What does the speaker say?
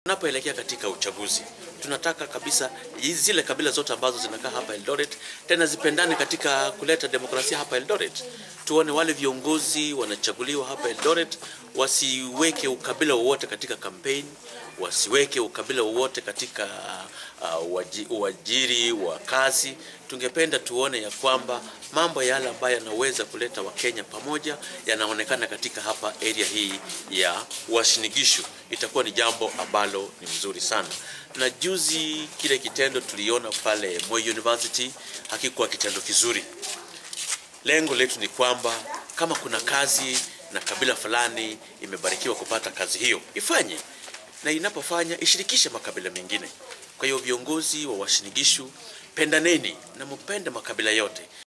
Tunapoelekea katika uchaguzi, tunataka kabisa zile kabila zote ambazo zinakaa hapa Eldoret tena zipendane katika kuleta demokrasia hapa Eldoret. Tuone wale viongozi wanachaguliwa hapa Eldoret wasiweke ukabila wowote katika campaign, wasiweke ukabila wowote katika uajiri wa kazi. Tungependa tuone ya kwamba mambo yale ambayo yanaweza kuleta Wakenya pamoja yanaonekana katika hapa area hii ya Uasin Gishu. Itakuwa ni jambo ambalo ni mzuri sana. Na juzi kile kitendo tuliona pale Moi University hakikuwa kitendo kizuri. Lengo letu ni kwamba kama kuna kazi na kabila fulani imebarikiwa kupata kazi hiyo, ifanye, na inapofanya ishirikishe makabila mengine. Kwa hiyo viongozi wa Uasin Gishu, pendaneni na mpende makabila yote.